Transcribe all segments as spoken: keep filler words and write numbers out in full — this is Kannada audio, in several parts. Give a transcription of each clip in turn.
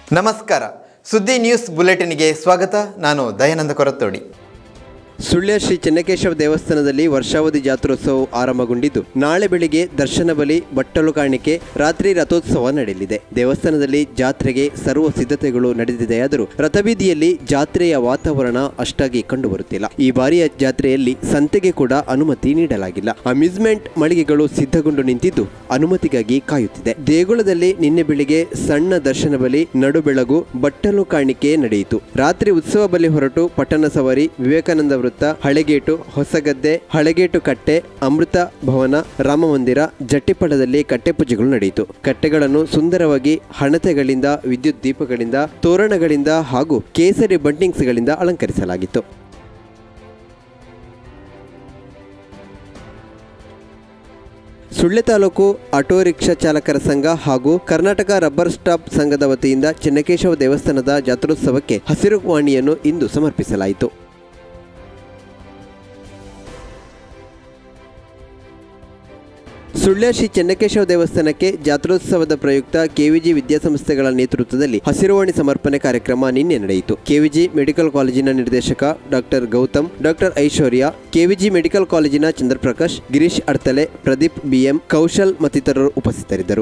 ನಮಸ್ಕಾರ. ಸುದ್ದಿ ನ್ಯೂಸ್ ಬುಲೆಟಿನ್ಗೆ ಸ್ವಾಗತ. ನಾನು ದಯಾನಂದ ಕೊರತ್ತೋಡಿ. ಸುಳ್ಯ ಶ್ರೀ ಚೆನ್ನಕೇಶವ ದೇವಸ್ಥಾನದಲ್ಲಿ ವರ್ಷಾವಧಿ ಜಾತ್ರೋತ್ಸವ ಆರಂಭಗೊಂಡಿದ್ದು ನಾಳೆ ಬೆಳಿಗ್ಗೆ ದರ್ಶನ ಬಲಿ, ಬಟ್ಟಲು ಕಾಣಿಕೆ, ರಾತ್ರಿ ರಥೋತ್ಸವ ನಡೆಯಲಿದೆ. ದೇವಸ್ಥಾನದಲ್ಲಿ ಜಾತ್ರೆಗೆ ಸರ್ವ ಸಿದ್ಧತೆಗಳು ನಡೆದಿದೆಯಾದರೂ ರಥಬೀದಿಯಲ್ಲಿ ಜಾತ್ರೆಯ ವಾತಾವರಣ ಅಷ್ಟಾಗಿ ಕಂಡುಬರುತ್ತಿಲ್ಲ. ಈ ಬಾರಿಯ ಜಾತ್ರೆಯಲ್ಲಿ ಸಂತೆಗೆ ಕೂಡ ಅನುಮತಿ ನೀಡಲಾಗಿಲ್ಲ. ಅಮ್ಯೂಸ್ಮೆಂಟ್ ಮಳಿಗೆಗಳು ಸಿದ್ಧಗೊಂಡು ನಿಂತಿದ್ದು ಅನುಮತಿಗಾಗಿ ಕಾಯುತ್ತಿದೆ. ದೇಗುಲದಲ್ಲಿ ನಿನ್ನೆ ಬೆಳಿಗ್ಗೆ ಸಣ್ಣ ದರ್ಶನ ಬಲಿ, ನಡು ಬೆಳಗು, ಬಟ್ಟಲು ಕಾಣಿಕೆ ನಡೆಯಿತು. ರಾತ್ರಿ ಉತ್ಸವ ಬಲಿ ಹೊರಟು ಪಟ್ಟಣ ಸವಾರಿ, ವಿವೇಕಾನಂದ ವೃತ್ತ, ಹಳೆಗೇಟು, ಹೊಸಗದ್ದೆ, ಹಳೆಗೇಟು ಕಟ್ಟೆ, ಅಮೃತ ಭವನ, ರಾಮಮಂದಿರ, ಜಟ್ಟಿಪಡದಲ್ಲಿ ಕಟ್ಟೆ ಪೂಜೆಗಳು ನಡೆಯಿತು. ಕಟ್ಟೆಗಳನ್ನು ಸುಂದರವಾಗಿ ಹಣತೆಗಳಿಂದ, ವಿದ್ಯುತ್ ದೀಪಗಳಿಂದ, ತೋರಣಗಳಿಂದ ಹಾಗೂ ಕೇಸರಿ ಬಂಟಿಂಗ್ಸ್ಗಳಿಂದ ಅಲಂಕರಿಸಲಾಗಿತ್ತು. ಸುಳ್ಯ ತಾಲೂಕು ಆಟೋ ರಿಕ್ಷಾ ಚಾಲಕರ ಸಂಘ ಹಾಗೂ ಕರ್ನಾಟಕ ರಬ್ಬರ್ ಸ್ಟಾಪ್ ಸಂಘದ ವತಿಯಿಂದ ಚೆನ್ನಕೇಶವ ದೇವಸ್ಥಾನದ ಜಾತ್ರೋತ್ಸವಕ್ಕೆ ಹಸಿರು ವಾಣಿಯನ್ನು ಇಂದು ಸಮರ್ಪಿಸಲಾಯಿತು. ಸುಳ್ಯ ಶ್ರೀ ಚೆನ್ನಕೇಶವ ದೇವಸ್ಥಾನಕ್ಕೆ ಜಾತ್ರೋತ್ಸವದ ಪ್ರಯುಕ್ತ ಕೆವಿಜಿ ವಿದ್ಯಾಸಂಸ್ಥೆಗಳ ನೇತೃತ್ವದಲ್ಲಿ ಹಸಿರುವಾಣಿ ಸಮರ್ಪಣೆ ಕಾರ್ಯಕ್ರಮ ನಿನ್ನೆ ನಡೆಯಿತು. ಕೆವಿಜಿ ಮೆಡಿಕಲ್ ಕಾಲೇಜಿನ ನಿರ್ದೇಶಕ doctor Gautam, doctor Aishwarya, KVG medical ಕಾಲೇಜಿನ ಚಂದ್ರಪ್ರಕಾಶ್, ಗಿರೀಶ್ ಅಡ್ತಲೆ, ಪ್ರದೀಪ್ ಬಿಎಂ, ಕೌಶಲ್ ಮತ್ತಿತರರು ಉಪಸ್ಥಿತರಿದ್ದರು.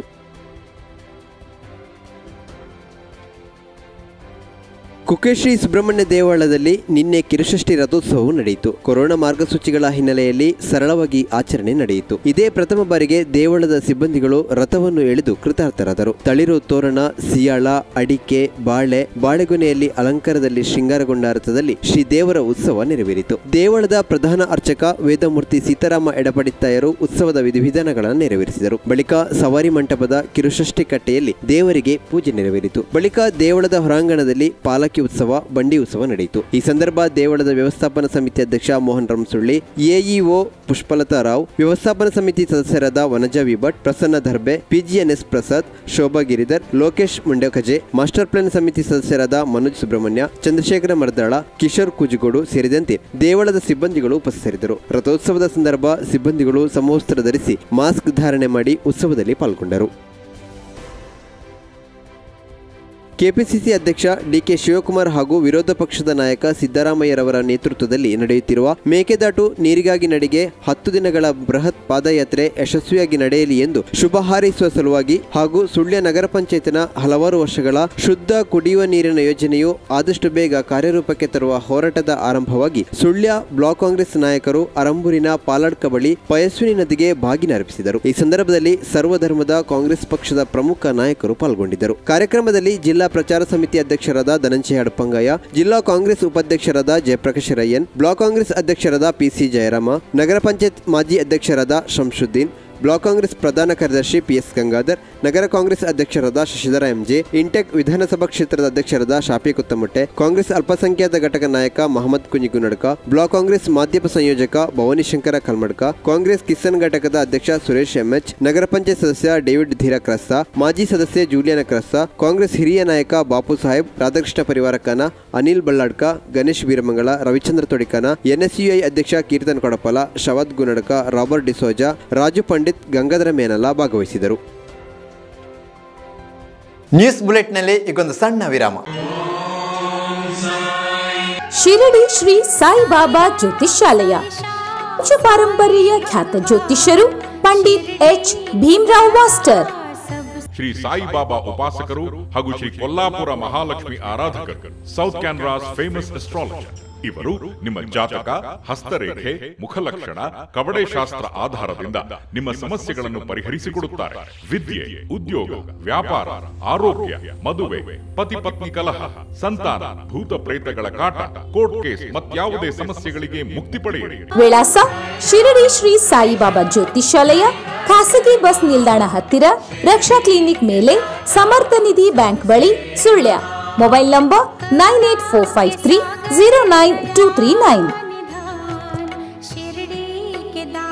ಕುಕೇಶ್ರೀ ಸುಬ್ರಹ್ಮಣ್ಯ ದೇವಾಲಯದಲ್ಲಿ ನಿನ್ನೆ ಕಿರುಷಷ್ಠಿ ರಥೋತ್ಸವವು ನಡೆಯಿತು. ಕೊರೋನಾ ಮಾರ್ಗಸೂಚಿಗಳ ಹಿನ್ನೆಲೆಯಲ್ಲಿ ಸರಳವಾಗಿ ಆಚರಣೆ ನಡೆಯಿತು. ಇದೇ ಪ್ರಥಮ ಬಾರಿಗೆ ದೇವಳದ ಸಿಬ್ಬಂದಿಗಳು ರಥವನ್ನು ಎಳೆದು ಕೃತಾರ್ಥರಾದರು. ತಳಿರು ತೋರಣ, ಸಿಯಾಳ, ಅಡಿಕೆ, ಬಾಳೆ, ಬಾಳೆಗೊನೆಯಲ್ಲಿ ಅಲಂಕಾರದಲ್ಲಿ ಶೃಂಗಾರಗೊಂಡ ರಥದಲ್ಲಿ ಶ್ರೀ ದೇವರ ಉತ್ಸವ ನೆರವೇರಿತು. ದೇವಳದ ಪ್ರಧಾನ ಅರ್ಚಕ ವೇದಮೂರ್ತಿ ಸೀತಾರಾಮ ಎಡಪಡಿತ್ತಾಯರು ಉತ್ಸವದ ವಿಧಿವಿಧಾನಗಳನ್ನು ನೆರವೇರಿಸಿದರು. ಬಳಿಕ ಸವಾರಿ ಮಂಟಪದ ಕಿರುಷಷ್ಠಿ ಕಟ್ಟೆಯಲ್ಲಿ ದೇವರಿಗೆ ಪೂಜೆ ನೆರವೇರಿತು. ಬಳಿಕ ದೇವಳದ ಹೊರಾಂಗಣದಲ್ಲಿ ಪಾಲಕಿ ಉತ್ಸವ, ಬಂಡಿ ಉತ್ಸವ ನಡೆಯಿತು. ಈ ಸಂದರ್ಭ ದೇವಳದ ವ್ಯವಸ್ಥಾಪನಾ ಸಮಿತಿ ಅಧ್ಯಕ್ಷ ಮೋಹನ್ ರಾಮಸುಳ್ಳಿ, ಎಇಒ ಪುಷ್ಪಲತಾ ರಾವ್, ವ್ಯವಸ್ಥಾಪನಾ ಸಮಿತಿ ಸದಸ್ಯರಾದ Vanaja Vibhat, Prasanna Dharbe, PGNS Prasad, Shobha Giridhar, Lokesh Mundakaje, master plan ಸಮಿತಿ ಸದಸ್ಯರಾದ ಮನೋಜ್ ಸುಬ್ರಹ್ಮಣ್ಯ, ಚಂದ್ರಶೇಖರ ಮರ್ದಾಳ, ಕಿಶೋರ್ ಕುಜಗೋಡು ಸೇರಿದಂತೆ ದೇವಳದ ಸಿಬ್ಬಂದಿಗಳು ಉಪಸ್ಥಿತರಿದ್ದರು. ರಥೋತ್ಸವದ ಸಂದರ್ಭ ಸಿಬ್ಬಂದಿಗಳು ಸಮವಸ್ತ್ರ ಧರಿಸಿ ಮಾಸ್ಕ್ ಧಾರಣೆ ಮಾಡಿ ಉತ್ಸವದಲ್ಲಿ ಪಾಲ್ಗೊಂಡರು. ಕೆಪಿಸಿಸಿ ಅಧ್ಯಕ್ಷ ಡಿಕೆ ಶಿವಕುಮಾರ್ ಹಾಗೂ ವಿರೋಧ ಪಕ್ಷದ ನಾಯಕ ಸಿದ್ದರಾಮಯ್ಯರವರ ನೇತೃತ್ವದಲ್ಲಿ ನಡೆಯುತ್ತಿರುವ ಮೇಕೆದಾಟು ನೀರಿಗಾಗಿ ನಡಿಗೆ ಹತ್ತು ದಿನಗಳ ಬೃಹತ್ ಪಾದಯಾತ್ರೆ ಯಶಸ್ವಿಯಾಗಿ ನಡೆಯಲಿ ಎಂದು ಶುಭ ಹಾರೈಸುವ ಸಲುವಾಗಿ ಹಾಗೂ ಸುಳ್ಯ ನಗರ ಪಂಚಾಯತ್ನ ಹಲವಾರು ವರ್ಷಗಳ ಶುದ್ಧ ಕುಡಿಯುವ ನೀರಿನ ಯೋಜನೆಯು ಆದಷ್ಟು ಬೇಗ ಕಾರ್ಯರೂಪಕ್ಕೆ ತರುವ ಹೋರಾಟದ ಆರಂಭವಾಗಿ ಸುಳ್ಯ ಬ್ಲಾಕ್ ಕಾಂಗ್ರೆಸ್ ನಾಯಕರು ಅರಂಬೂರಿನ ಪಾಲಾಡ್ಕ ಬಳಿ ಪಯಸ್ವಿನಿ ನದಿಗೆ ಬಾಗಿನ ಅರ್ಪಿಸಿದರು. ಈ ಸಂದರ್ಭದಲ್ಲಿ ಸರ್ವಧರ್ಮದ ಕಾಂಗ್ರೆಸ್ ಪಕ್ಷದ ಪ್ರಮುಖ ನಾಯಕರು ಪಾಲ್ಗೊಂಡಿದ್ದರು. ಕಾರ್ಯಕ್ರಮದಲ್ಲಿ ಜಿಲ್ಲಾ ಪ್ರಚಾರ ಸಮಿತಿ ಅಧ್ಯಕ್ಷರಾದ ಧನಂಜಯ ಹಡಪಂಗಯ್ಯ, ಜಿಲ್ಲಾ ಕಾಂಗ್ರೆಸ್ ಉಪಾಧ್ಯಕ್ಷರಾದ ಜಯಪ್ರಕಾಶ್ ರಯ್ಯನ್, ಬ್ಲಾಕ್ ಕಾಂಗ್ರೆಸ್ ಅಧ್ಯಕ್ಷರಾದ ಪಿಸಿ ಜಯರಾಮ, ನಗರ ಪಂಚಾಯತ್ ಮಾಜಿ ಅಧ್ಯಕ್ಷರಾದ ಶಂಶುದ್ದೀನ್, ಬ್ಲಾಕ್ ಕಾಂಗ್ರೆಸ್ ಪ್ರಧಾನ ಕಾರ್ಯದರ್ಶಿ ಪಿಎಸ್ ಗಂಗಾಧರ್, ನಗರ ಕಾಂಗ್ರೆಸ್ ಅಧ್ಯಕ್ಷರಾದ ಶಶಿಧರ ಎಂಜೆ, ಇಂಟೆಕ್ ವಿಧಾನಸಭಾ ಕ್ಷೇತ್ರದ ಅಧ್ಯಕ್ಷರಾದ ಶಾಫಿ ಕುತ್ತಮೊಟ್ಟೆ, ಕಾಂಗ್ರೆಸ್ ಅಲ್ಪಸಂಖ್ಯಾತ ಘಟಕ ನಾಯಕ ಮಹಮ್ಮದ್ ಕುಂಜಿಗುನಡ್ಕ, ಬ್ಲಾಕ್ ಕಾಂಗ್ರೆಸ್ ಮಾಧ್ಯಮ ಸಂಯೋಜಕ ಭವಾನಿಶಂಕರ ಕಲ್ಮಡ್ಕ, ಕಾಂಗ್ರೆಸ್ ಕಿಸನ್ ಘಟಕದ ಅಧ್ಯಕ್ಷ ಸುರೇಶ್ ಎಂಎಚ್, ನಗರ ಪಂಚಾಯತ್ ಸದಸ್ಯ ಡೇವಿಡ್ ಧೀರ ಕ್ರಸ್ತ, ಮಾಜಿ ಸದಸ್ಯೆ ಜೂಲಿಯಾನ ಕ್ರಸ್ತ, ಕಾಂಗ್ರೆಸ್ ಹಿರಿಯ ನಾಯಕ ಬಾಪು ಸಾಹೇಬ್, ರಾಧಾಕೃಷ್ಣ ಪರಿವಾರಕನ, ಅನಿಲ್ ಬಳ್ಳಾಡ್ಕ, ಗಣೇಶ್ ವೀರಮಂಗಲ, ರವಿಚಂದ್ರ ತೊಡಿಕನ, ಎನ್ಎಸ್ಯುಐ ಅಧ್ಯಕ್ಷ ಕೀರ್ತನ್ ಕೊಡಪಲ, ಶವದ್ ಗುನಡ್ಕ, ರಾಬರ್ಟ್ ಡಿಸೋಜಾ, ರಾಜು ಪಂಡಿತ್, ಗಂಗಾಧರ ಮೇನಲ ಭಾಗವಹಿಸಿದರು. ನ್ಯೂಸ್ ಬುಲೆಟ್ನಲ್ಲಿ ಈಗೊಂದು ಸಣ್ಣ ವಿರಾಮ. ಶಿರಡಿ ಶ್ರೀ ಸಾಯಿಬಾಬಾ ಜ್ಯೋತಿಷ್ಯಾಲಯ ಪಾರಂಪರ್ಯ ಖ್ಯಾತ ಜ್ಯೋತಿಷ್ಯರು ಪಂಡಿತ್ ಎಚ್ ಭೀಮರಾವ್ ಮಾಸ್ಟರ್, ಶ್ರೀ ಸಾಯಿಬಾಬಾ ಉಪಾಸಕರು ಹಾಗೂ ಶ್ರೀ ಕೊಲ್ಲಾಪುರ ಮಹಾಲಕ್ಷ್ಮಿ ಆರಾಧಕರು, ಸೌತ್ ಕ್ಯಾನ್ರಾಸ್ ಫೇಮಸ್ ಅಸ್ಟ್ರಾಲಜರ್. ಇವರು ನಿಮ್ಮ ಜಾತಕ, ಹಸ್ತರೇಖೆ, ಮುಖಲಕ್ಷಣ, ಕವಡೆ ಶಾಸ್ತ್ರ ಆಧಾರದಿಂದ ನಿಮ್ಮ ಸಮಸ್ಯೆಗಳನ್ನು ಪರಿಹರಿಸಿಕೊಡುತ್ತಾರೆ. ವಿದ್ಯೆ, ಉದ್ಯೋಗ, ವ್ಯಾಪಾರ, ಆರೋಗ್ಯ, ಮದುವೆ, ಪತಿ ಪತ್ನಿ ಕಲಹ, ಸಂತಾನ, ಭೂತ ಪ್ರೇತಗಳ ಕಾಟ, ಕೋರ್ಟ್ ಕೇಸ್ ಮತ್ಯಾವುದೇ ಸಮಸ್ಯೆಗಳಿಗೆ ಮುಕ್ತಿ ಪಡೆಯಿರಿ. ವಿಳಾಸ ಶಿರಡಿ ಶ್ರೀ ಸಾಯಿಬಾಬಾ ಜ್ಯೋತಿಷ್ಯಾಲಯ, ಖಾಸಗಿ ಬಸ್ ನಿಲ್ದಾಣ ಹತ್ತಿರ, ರಕ್ಷಾ ಕ್ಲಿನಿಕ್ ಮೇಲೆ, ಸಮರ್ಥ ನಿಧಿ ಬ್ಯಾಂಕ್ ಬಳಿ, Sullia. Mobile number nine eight four five three zero nine two three nine.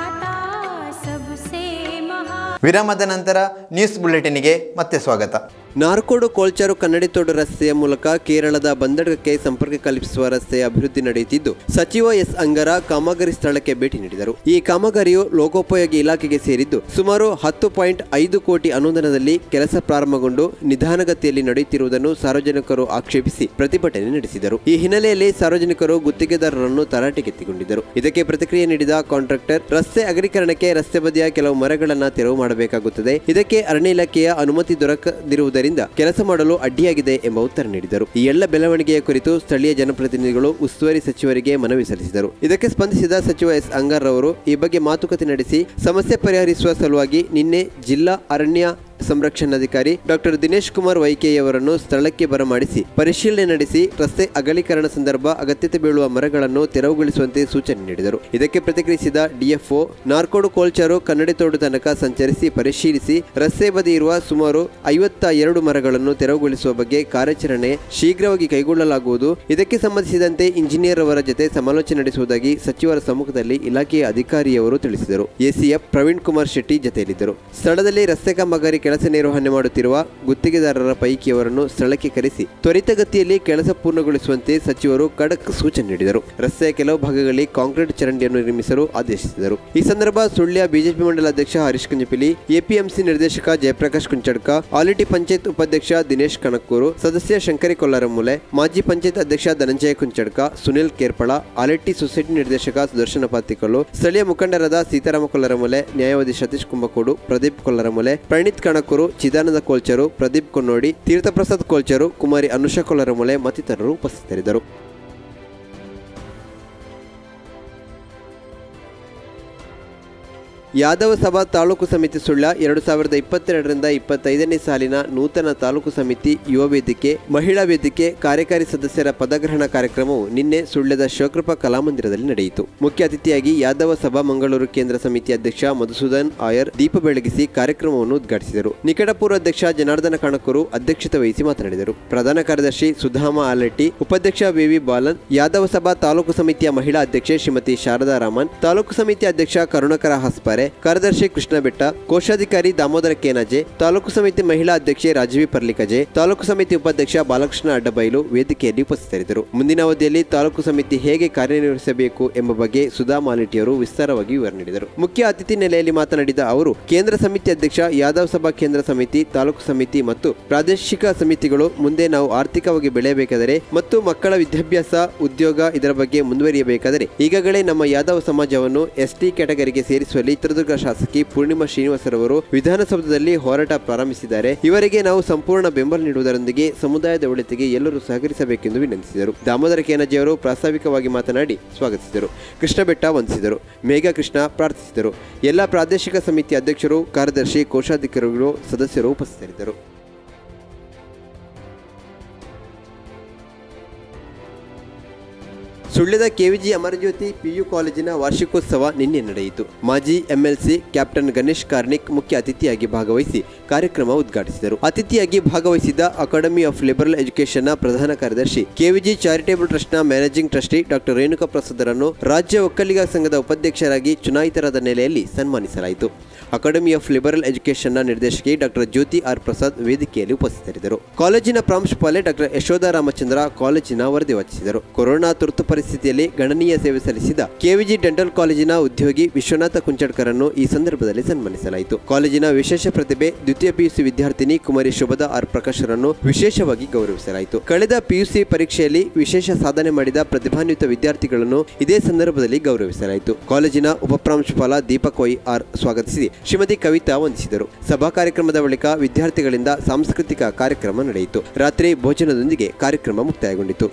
ವಿರಾಮದ ನಂತರ ನ್ಯೂಸ್ ಬುಲೆಟಿನ್ಗೆ ಮತ್ತೆ ಸ್ವಾಗತ. ನಾರ್ಕೋಡು ಕೋಲ್ಚಾರು ಕನ್ನಡಿತೋಡು ರಸ್ತೆಯ ಮೂಲಕ ಕೇರಳದ ಬಂದರ್ಗಕ್ಕೆ ಸಂಪರ್ಕ ಕಲ್ಪಿಸುವ ರಸ್ತೆಯ ಅಭಿವೃದ್ಧಿ ನಡೆಯುತ್ತಿದ್ದು ಸಚಿವ ಎಸ್ ಅಂಗರ ಕಾಮಗಾರಿ ಸ್ಥಳಕ್ಕೆ ಭೇಟಿ ನೀಡಿದರು. ಈ ಕಾಮಗಾರಿಯು ಲೋಕೋಪಯೋಗಿ ಇಲಾಖೆಗೆ ಸೇರಿದ್ದು ಸುಮಾರು ಹತ್ತು ಪಾಯಿಂಟ್ ಐದು ಕೋಟಿ ಅನುದಾನದಲ್ಲಿ ಕೆಲಸ ಪ್ರಾರಂಭಗೊಂಡು ನಿಧಾನಗತಿಯಲ್ಲಿ ನಡೆಯುತ್ತಿರುವುದನ್ನು ಸಾರ್ವಜನಿಕರು ಆಕ್ಷೇಪಿಸಿ ಪ್ರತಿಭಟನೆ ನಡೆಸಿದರು. ಈ ಹಿನ್ನೆಲೆಯಲ್ಲಿ ಸಾರ್ವಜನಿಕರು ಗುತ್ತಿಗೆದಾರರನ್ನು ತರಾಟೆಗೆತ್ತಿಕೊಂಡಿದ್ದರು. ಇದಕ್ಕೆ ಪ್ರತಿಕ್ರಿಯೆ ನೀಡಿದ ಕಾಂಟ್ರಾಕ್ಟರ್, ರಸ್ತೆ ಅಗಲೀಕರಣಕ್ಕೆ ರಸ್ತೆ ಬದಿಯ ಕೆಲವು ಮರಗಳನ್ನು ತೆರವು ಮಾಡಬೇಕಾಗುತ್ತದೆ. ಇದಕ್ಕೆ ಅರಣ್ಯ ಇಲಾಖೆಯ ಅನುಮತಿ ದೊರಕದಿರುವುದರಿಂದ ಕೆಲಸ ಮಾಡಲು ಅಡ್ಡಿಯಾಗಿದೆ ಎಂಬ ಉತ್ತರ ನೀಡಿದರು. ಈ ಎಲ್ಲ ಬೆಳವಣಿಗೆಯ ಕುರಿತು ಸ್ಥಳೀಯ ಜನಪ್ರತಿನಿಧಿಗಳು ಉಸ್ತುವಾರಿ ಸಚಿವರಿಗೆ ಮನವಿ ಸಲ್ಲಿಸಿದರು. ಇದಕ್ಕೆ ಸ್ಪಂದಿಸಿದ ಸಚಿವ ಎಸ್ ಅಂಗರ್ ಅವರು ಈ ಬಗ್ಗೆ ಮಾತುಕತೆ ನಡೆಸಿ ಸಮಸ್ಯೆ ಪರಿಹರಿಸುವ ಸಲುವಾಗಿ ನಿನ್ನೆ ಜಿಲ್ಲಾ ಅರಣ್ಯ ಸಂರಕ್ಷಣಾಧಿಕಾರಿ ಡಾಕ್ಟರ್ ದಿನೇಶ್ ಕುಮಾರ್ ವೈಕೆಯವರನ್ನು ಸ್ಥಳಕ್ಕೆ ಬರಮಾಡಿಸಿ ಪರಿಶೀಲನೆ ನಡೆಸಿ ರಸ್ತೆ ಅಗಲೀಕರಣ ಸಂದರ್ಭ ಅಗತ್ಯತೆ ಬೀಳುವ ಮರಗಳನ್ನು ತೆರವುಗೊಳಿಸುವಂತೆ ಸೂಚನೆ ನೀಡಿದರು. ಇದಕ್ಕೆ ಪ್ರತಿಕ್ರಿಯಿಸಿದ ಡಿಎಫ್ಒ, ನಾರ್ಕೋಡು ಕೋಲ್ಚಾರು ಕನ್ನಡಿತೋಡು ತನಕ ಸಂಚರಿಸಿ ಪರಿಶೀಲಿಸಿ ರಸ್ತೆ ಬದಿ ಇರುವ ಸುಮಾರು ಐವತ್ತ ಎರಡು ಮರಗಳನ್ನು ತೆರವುಗೊಳಿಸುವ ಬಗ್ಗೆ ಕಾರ್ಯಾಚರಣೆ ಶೀಘ್ರವಾಗಿ ಕೈಗೊಳ್ಳಲಾಗುವುದು. ಇದಕ್ಕೆ ಸಂಬಂಧಿಸಿದಂತೆ ಇಂಜಿನಿಯರ್ ಅವರ ಜೊತೆ ಸಮಾಲೋಚನೆ ನಡೆಸುವುದಾಗಿ ಸಚಿವರ ಸಮ್ಮುಖದಲ್ಲಿ ಇಲಾಖೆಯ ಅಧಿಕಾರಿಯವರು ತಿಳಿಸಿದರು. ಎಸಿಎಫ್ ಪ್ರವೀಣ್ ಕುಮಾರ್ ಶೆಟ್ಟಿ ಜತೆಯಲ್ಲಿದ್ದರು. ಸ್ಥಳದಲ್ಲಿ ರಸ್ತೆ ಕಾಮಗಾರಿ ಕೆಲಸ ನಿರ್ವಹಣೆ ಮಾಡುತ್ತಿರುವ ಗುತ್ತಿಗೆದಾರರ ಪೈಕಿಯವರನ್ನು ಸ್ಥಳಕ್ಕೆ ಕರೆಸಿ ತ್ವರಿತಗತಿಯಲ್ಲಿ ಕೆಲಸ ಪೂರ್ಣಗೊಳಿಸುವಂತೆ ಸಚಿವರು ಖಡಕ್ ಸೂಚನೆ ನೀಡಿದರು. ರಸ್ತೆಯ ಕೆಲವು ಭಾಗಗಳಲ್ಲಿ ಕಾಂಕ್ರೀಟ್ ಚರಂಡಿಯನ್ನು ನಿರ್ಮಿಸಲು ಆದೇಶಿಸಿದರು. ಈ ಸಂದರ್ಭ ಸುಳ್ಯ ಬಿಜೆಪಿ ಮಂಡಲ ಅಧ್ಯಕ್ಷ ಹರೀಶ್ ಕುಂಜಪಿಲಿ, ಎಪಿಎಂಸಿ ನಿರ್ದೇಶಕ ಜಯಪ್ರಕಾಶ್ ಕುಂಚಡ್ಕ, ಆಲಿಟಿ ಪಂಚಾಯತ್ ಉಪಾಧ್ಯಕ್ಷ ದಿನೇಶ್ ಕಣಕ್ಕೂರು, ಸದಸ್ಯ ಶಂಕರಿ ಕೊಲ್ಲರಮೂಲೆ, ಮಾಜಿ ಪಂಚಾಯತ್ ಅಧ್ಯಕ್ಷ ಧನಂಜಯ ಕುಂಚಡ್ಕ, ಸುನಿಲ್ ಕೇರ್ಪಳ, ಆಲಿಟಿ ಸೊಸೈಟಿ ನಿರ್ದೇಶಕ ಸುದರ್ಶನ ಪಾತಿಕಲ್ಲು, ಸ್ಥಳೀಯ ಮುಖಂಡರಾದ ಸೀತಾರಾಮ ಕೊಲ್ಲರಮೂಲೆ, ನ್ಯಾಯವಾದಿ ಸತೀಶ್ ಕುಂಬಕೋಡು, ಪ್ರದೀಪ್ ಕೊಲ್ಲರಮೂಲೆ, ಪ್ರಣೀತ್ ಕಣಕೂರು, ಚಿದಾನಂದ ಕೋಲ್ಚಾರು, ಪ್ರದೀಪ್ ಕೊನ್ನೋಡಿ, ತೀರ್ಥಪ್ರಸಾದ್ ಕೋಲ್ಚಾರು, ಕುಮಾರಿ ಅನುಷಾ ಕೊಲ್ಲರಮೂಲೆ ಮತ್ತಿತರರು ಉಪಸ್ಥಿತರಿದ್ದರು. ಯಾದವ ಸಭಾ ತಾಲೂಕು ಸಮಿತಿ ಸುಳ್ಯ ಎರಡು ಸಾವಿರದ ಇಪ್ಪತ್ತೆರಡರಿಂದ ಇಪ್ಪತ್ತೈದನೇ ಸಾಲಿನ ನೂತನ ತಾಲೂಕು ಸಮಿತಿ ಯುವ ವೇದಿಕೆ, ಮಹಿಳಾ ವೇದಿಕೆ ಕಾರ್ಯಕಾರಿ ಸದಸ್ಯರ ಪದಗ್ರಹಣ ಕಾರ್ಯಕ್ರಮವು ನಿನ್ನೆ ಸುಳ್ಯದ ಶಿವಕೃಪಾ ಕಲಾಮಂದಿರದಲ್ಲಿ ನಡೆಯಿತು. ಮುಖ್ಯ ಅತಿಥಿಯಾಗಿ ಯಾದವ ಸಭಾ ಮಂಗಳೂರು ಕೇಂದ್ರ ಸಮಿತಿ ಅಧ್ಯಕ್ಷ ಮಧುಸೂದನ್ ಆಯರ್ ದೀಪ ಬೆಳಗಿಸಿ ಕಾರ್ಯಕ್ರಮವನ್ನು ಉದ್ಘಾಟಿಸಿದರು. ನಿಕಟಪೂರ್ವ ಅಧ್ಯಕ್ಷ ಜನಾರ್ದನ ಕಣಕೂರು ಅಧ್ಯಕ್ಷತೆ ವಹಿಸಿ ಮಾತನಾಡಿದರು. ಪ್ರಧಾನ ಕಾರ್ಯದರ್ಶಿ ಸುಧಾಮ ಆಲಟ್ಟಿ, ಉಪಾಧ್ಯಕ್ಷ ವಿವಿ ಬಾಲನ್, ಯಾದವ ಸಭಾ ತಾಲೂಕು ಸಮಿತಿಯ ಮಹಿಳಾ ಅಧ್ಯಕ್ಷೆ ಶ್ರೀಮತಿ ಶಾರದಾ ರಾಮನ್, ತಾಲೂಕು ಸಮಿತಿ ಅಧ್ಯಕ್ಷ ಕರುಣಾಕರ ಹಾಸ್ಪಾರೆ, ಕಾರ್ಯದರ್ಶಿ ಕೃಷ್ಣ ಬೆಟ್ಟ, ಕೋಶಾಧಿಕಾರಿ ದಾಮೋದರ ಕೇನಾಜೆ, ತಾಲೂಕು ಸಮಿತಿ ಮಹಿಳಾ ಅಧ್ಯಕ್ಷೆ ರಾಜವಿ ಪರ್ಲಿಕಜೆ, ತಾಲೂಕು ಸಮಿತಿ ಉಪಾಧ್ಯಕ್ಷ ಬಾಲಕೃಷ್ಣ ಅಡ್ಡಬೈಲು ವೇದಿಕೆಯಲ್ಲಿ ಉಪಸ್ಥಿತರಿದ್ದರು. ಮುಂದಿನ ಅವಧಿಯಲ್ಲಿ ತಾಲೂಕು ಸಮಿತಿ ಹೇಗೆ ಕಾರ್ಯನಿರ್ವಹಿಸಬೇಕು ಎಂಬ ಬಗ್ಗೆ ಸುಧಾ ಮಾಲಿಟಿಯವರು ವಿಸ್ತಾರವಾಗಿ ವಿವರ ನೀಡಿದರು. ಮುಖ್ಯ ಅತಿಥಿ ನೆಲೆಯಲ್ಲಿ ಮಾತನಾಡಿದ ಅವರು, ಕೇಂದ್ರ ಸಮಿತಿ ಅಧ್ಯಕ್ಷ, ಯಾದವ್ ಸಭಾ ಕೇಂದ್ರ ಸಮಿತಿ, ತಾಲೂಕು ಸಮಿತಿ ಮತ್ತು ಪ್ರಾದೇಶಿಕ ಸಮಿತಿಗಳು ಮುಂದೆ ನಾವು ಆರ್ಥಿಕವಾಗಿ ಬೆಳೆಯಬೇಕಾದರೆ ಮತ್ತು ಮಕ್ಕಳ ವಿದ್ಯಾಭ್ಯಾಸ, ಉದ್ಯೋಗ ಇದರ ಬಗ್ಗೆ ಮುಂದುವರಿಯಬೇಕಾದರೆ ಈಗಾಗಲೇ ನಮ್ಮ ಯಾದವ ಸಮಾಜವನ್ನು ಎಸ್ಟಿ ಕ್ಯಾಟಗರಿಗೆ ಸೇರಿಸುವಲ್ಲಿ ಚಿತ್ರದುರ್ಗ ಶಾಸಕಿ ಪೂರ್ಣಿಮಾ ಶ್ರೀನಿವಾಸರವರು ವಿಧಾನಸೌಧದಲ್ಲಿ ಹೋರಾಟ ಪ್ರಾರಂಭಿಸಿದ್ದಾರೆ. ಇವರಿಗೆ ನಾವು ಸಂಪೂರ್ಣ ಬೆಂಬಲ ನೀಡುವುದರೊಂದಿಗೆ ಸಮುದಾಯದ ಒಳಿತಿಗೆ ಎಲ್ಲರೂ ಸಹಕರಿಸಬೇಕೆಂದು ವಿನಂತಿಸಿದರು. ದಾಮೋದರ ಕೇನಜಿಯವರು ಪ್ರಾಸ್ತಾವಿಕವಾಗಿ ಮಾತನಾಡಿ ಸ್ವಾಗತಿಸಿದರು. ಕೃಷ್ಣ ಬೆಟ್ಟ ವಂದಿಸಿದರು. ಮೇಘಾ ಕೃಷ್ಣ ಪ್ರಾರ್ಥಿಸಿದರು. ಎಲ್ಲ ಪ್ರಾದೇಶಿಕ ಸಮಿತಿ ಅಧ್ಯಕ್ಷರು, ಕಾರ್ಯದರ್ಶಿ, ಕೋಶಾಧಿಕಾರಿಗಳು, ಸದಸ್ಯರು ಉಪಸ್ಥಿತರಿದ್ದರು. ಸುಳ್ಯದ ಕೆವಿಜಿ ಅಮರಜ್ಯೋತಿ ಪಿಯು ಕಾಲೇಜಿನ ವಾರ್ಷಿಕೋತ್ಸವ ನಿನ್ನೆ ನಡೆಯಿತು. ಮಾಜಿ ಎಂಎಲ್ಸಿ ಕ್ಯಾಪ್ಟನ್ ಗಣೇಶ್ ಕಾರ್ನಿಕ್ ಮುಖ್ಯ ಅತಿಥಿಯಾಗಿ ಭಾಗವಹಿಸಿ ಕಾರ್ಯಕ್ರಮ ಉದ್ಘಾಟಿಸಿದರು. ಅತಿಥಿಯಾಗಿ ಭಾಗವಹಿಸಿದ್ದ ಅಕಾಡೆಮಿ ಆಫ್ ಲಿಬರಲ್ ಎಜುಕೇಷನ್ನ ಪ್ರಧಾನ ಕಾರ್ಯದರ್ಶಿ, ಕೆವಿಜಿ ಚಾರಿಟೇಬಲ್ ಟ್ರಸ್ಟ್ನ ಮ್ಯಾನೇಜಿಂಗ್ ಟ್ರಸ್ಟಿ ಡಾಕ್ಟರ್ ರೇಣುಕಾ ಪ್ರಸಾದರನ್ನು ರಾಜ್ಯ ಒಕ್ಕಲಿಗ ಸಂಘದ ಉಪಾಧ್ಯಕ್ಷರಾಗಿ ಚುನಾಯಿತರಾದ ನೆಲೆಯಲ್ಲಿ ಸನ್ಮಾನಿಸಲಾಯಿತು. ಅಕಾಡೆಮಿ ಆಫ್ ಲಿಬರಲ್ ಎಜುಕೇಷನ್ನ ನಿರ್ದೇಶಕಿ ಡಾಕ್ಟರ್ ಜ್ಯೋತಿ ಆರ್ ಪ್ರಸಾದ್ ವೇದಿಕೆಯಲ್ಲಿ ಉಪಸ್ಥಿತರಿದ್ದರು. ಕಾಲೇಜಿನ ಪ್ರಾಂಶುಪಾಲೆ ಡಾಕ್ಟರ್ ಯಶೋಧ ರಾಮಚಂದ್ರ ಕಾಲೇಜಿನ ವರದಿ ವಾಚಿಸಿದರು. ಕೊರೋನಾ ತುರ್ತು ಪರಿಸ್ಥಿತಿಯಲ್ಲಿ ಗಣನೀಯ ಸೇವೆ ಸಲ್ಲಿಸಿದ ಕೆವಿಜಿ ಡೆಂಟಲ್ ಕಾಲೇಜಿನ ಉದ್ಯೋಗಿ ವಿಶ್ವನಾಥ ಕುಂಚಡ್ಕರನ್ನು ಈ ಸಂದರ್ಭದಲ್ಲಿ ಸನ್ಮಾನಿಸಲಾಯಿತು. ಕಾಲೇಜಿನ ವಿಶೇಷ ಪ್ರತಿಭೆ ದ್ವಿತೀಯ ಪಿಯುಸಿ ವಿದ್ಯಾರ್ಥಿನಿ ಕುಮಾರಿ ಶೋಭದಾ ಆರ್ ಪ್ರಕಾಶರನ್ನು ವಿಶೇಷವಾಗಿ ಗೌರವಿಸಲಾಯಿತು. ಕಳೆದ ಪಿಯುಸಿ ಪರೀಕ್ಷೆಯಲ್ಲಿ ವಿಶೇಷ ಸಾಧನೆ ಮಾಡಿದ ಪ್ರತಿಭಾನ್ವಿತ ವಿದ್ಯಾರ್ಥಿಗಳನ್ನು ಇದೇ ಸಂದರ್ಭದಲ್ಲಿ ಗೌರವಿಸಲಾಯಿತು. ಕಾಲೇಜಿನ ಉಪಪ್ರಾಂಶುಪಾಲ ದೀಪಕ್ ವೈ ಆರ್ ಸ್ವಾಗತಿಸಿ ಶ್ರೀಮತಿ ಕವಿತಾ ವಂದಿಸಿದರು. ಸಭಾ ಕಾರ್ಯಕ್ರಮದ ಬಳಿಕ ವಿದ್ಯಾರ್ಥಿಗಳಿಂದ ಸಾಂಸ್ಕೃತಿಕ ಕಾರ್ಯಕ್ರಮ ನಡೆಯಿತು. ರಾತ್ರಿ ಭೋಜನದೊಂದಿಗೆ ಕಾರ್ಯಕ್ರಮ ಮುಕ್ತಾಯಗೊಂಡಿತು.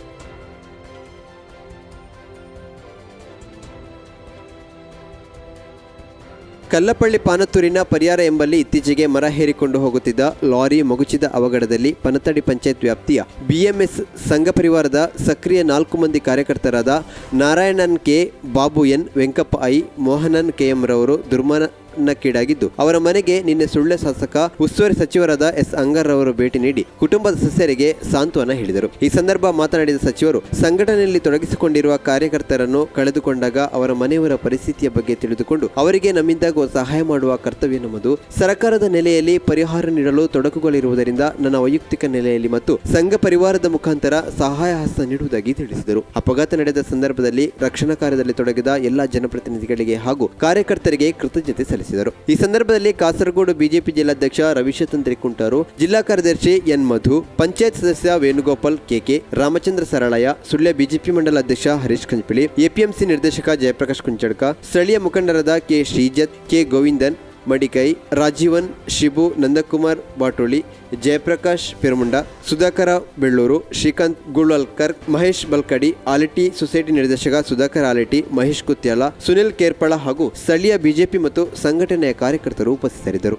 ಕಲ್ಲಪಳ್ಳಿ ಪಾನತ್ತೂರಿನ ಪರಿಯಾರ ಎಂಬಲ್ಲಿ ಇತ್ತೀಚೆಗೆ ಮರ ಹೇರಿಕೊಂಡು ಹೋಗುತ್ತಿದ್ದ ಲಾರಿ ಮಗುಚಿದ ಅವಘಡದಲ್ಲಿ ಪನತಡಿ ಪಂಚಾಯತ್ ವ್ಯಾಪ್ತಿಯ ಬಿಎಂಎಸ್ ಸಂಘ ಪರಿವಾರದ ಸಕ್ರಿಯ ನಾಲ್ಕು ಮಂದಿ ಕಾರ್ಯಕರ್ತರಾದ Narayanan K, Babu N, Venkappa I, Mohanan KM ರವರು ದುರ್ಮರಣ ಅನಾರೋಗ್ಯಕ್ಕೀಡಾಗಿದ್ದು ಅವರ ಮನೆಗೆ ನಿನ್ನೆ ಸುಳ್ಯ ಶಾಸಕ ಉಸ್ತುವಾರಿ ಸಚಿವರಾದ ಎಸ್ ಅಂಗರ್ ಅವರು ಭೇಟಿ ನೀಡಿ ಕುಟುಂಬದ ಸದಸ್ಯರಿಗೆ ಸಾಂತ್ವನ ಹೇಳಿದರು. ಈ ಸಂದರ್ಭ ಮಾತನಾಡಿದ ಸಚಿವರು ಸಂಘಟನೆಯಲ್ಲಿ ತೊಡಗಿಸಿಕೊಂಡಿರುವ ಕಾರ್ಯಕರ್ತರನ್ನು ಕಳೆದುಕೊಂಡಾಗ ಅವರ ಮನೆಯವರ ಪರಿಸ್ಥಿತಿಯ ಬಗ್ಗೆ ತಿಳಿದುಕೊಂಡು ಅವರಿಗೆ ನಮ್ಮಿಂದಾಗುವ ಸಹಾಯ ಮಾಡುವ ಕರ್ತವ್ಯ ನಮ್ಮದು. ಸರ್ಕಾರದ ನೆಲೆಯಲ್ಲಿ ಪರಿಹಾರ ನೀಡಲು ತೊಡಕುಗಳಿರುವುದರಿಂದ ನನ್ನ ವೈಯಕ್ತಿಕ ನೆಲೆಯಲ್ಲಿ ಮತ್ತು ಸಂಘ ಪರಿವಾರದ ಮುಖಾಂತರ ಸಹಾಯ ಹಸ್ತ ನೀಡುವುದಾಗಿ ತಿಳಿಸಿದರು. ಅಪಘಾತ ನಡೆದ ಸಂದರ್ಭದಲ್ಲಿ ರಕ್ಷಣಾ ಕಾರ್ಯದಲ್ಲಿ ತೊಡಗಿದ ಎಲ್ಲಾ ಜನಪ್ರತಿನಿಧಿಗಳಿಗೆ ಹಾಗೂ ಕಾರ್ಯಕರ್ತರಿಗೆ ಕೃತಜ್ಞತೆ ಸಲ್ಲಿಸಿದರು. ಈ ಸಂದರ್ಭದಲ್ಲಿ ಕಾಸರಗೋಡು ಬಿಜೆಪಿ ಜಿಲ್ಲಾಧ್ಯಕ್ಷ ರವಿಶಂಕರ್ ತ್ರಿಕುಂಟಾರು, ಜಿಲ್ಲಾ ಕಾರ್ಯದರ್ಶಿ ಎನ್ ಮಧು, ಪಂಚಾಯತ್ ಸದಸ್ಯ ವೇಣುಗೋಪಾಲ್ ಕೆಕೆ, ರಾಮಚಂದ್ರ ಸರಳಯ್ಯ, ಸುಳ್ಯ ಬಿಜೆಪಿ ಮಂಡಲ ಅಧ್ಯಕ್ಷ ಹರೀಶ್ ಕಂಚಪಿಳಿ, ಎಪಿಎಂಸಿ ನಿರ್ದೇಶಕ ಜಯಪ್ರಕಾಶ್ ಕುಂಚಡ್ಕ, ಸ್ಥಳೀಯ ಮುಖಂಡರಾದ K Srijath, K Govindan Madikai, Rajeevan, Shibu, Nandakumar Batoli, Jayaprakash Piramunda, Sudhakara Belluru, Srikanth Gulvalkar, Mahesh Balkadi, Aletti society ನಿರ್ದೇಶಕ ಸುಧಾಕರ್ ಆಲಿಟಿ, ಮಹೇಶ್ ಕುತ್ಯಾಲ, ಸುನಿಲ್ ಕೇರ್ಪಳ ಹಾಗೂ ಸ್ಥಳೀಯ ಬಿಜೆಪಿ ಮತ್ತು ಸಂಘಟನೆಯ ಕಾರ್ಯಕರ್ತರು ಉಪಸ್ಥಿತರಿದ್ದರು.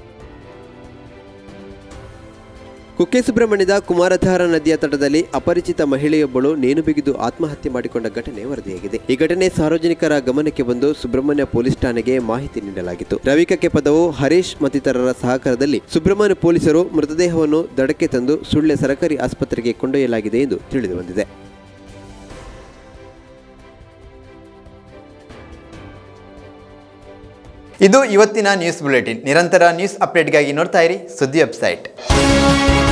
ಕುಕ್ಕೆ ಸುಬ್ರಹ್ಮಣ್ಯದ ಕುಮಾರಧಾರ ನದಿಯ ತಟದಲ್ಲಿ ಅಪರಿಚಿತ ಮಹಿಳೆಯೊಬ್ಬಳು ನೇಣು ಬಿಗಿದು ಆತ್ಮಹತ್ಯೆ ಮಾಡಿಕೊಂಡ ಘಟನೆ ವರದಿಯಾಗಿದೆ. ಈ ಘಟನೆ ಸಾರ್ವಜನಿಕರ ಗಮನಕ್ಕೆ ಬಂದು ಸುಬ್ರಹ್ಮಣ್ಯ ಪೊಲೀಸ್ ಠಾಣೆಗೆ ಮಾಹಿತಿ ನೀಡಲಾಗಿತ್ತು. ರವಿಕಕ್ಕೆ ಪದವು ಹರೀಶ್ ಮತ್ತಿತರರ ಸಹಕಾರದಲ್ಲಿ ಸುಬ್ರಹ್ಮಣ್ಯ ಪೊಲೀಸರು ಮೃತದೇಹವನ್ನು ದಡಕ್ಕೆ ತಂದು ಸುಳ್ಯ ಸರ್ಕಾರಿ ಆಸ್ಪತ್ರೆಗೆ ಕೊಂಡೊಯ್ಯಲಾಗಿದೆ ಎಂದು ತಿಳಿದುಬಂದಿದೆ. ಇದು ಇವತ್ತಿನ ನ್ಯೂಸ್ ಬುಲೆಟಿನ್. ನಿರಂತರ ನ್ಯೂಸ್ ಅಪ್ಡೇಟ್ಗಾಗಿ ನೋಡ್ತಾ ಇರಿ ಸುದ್ದಿ ವೆಬ್ಸೈಟ್.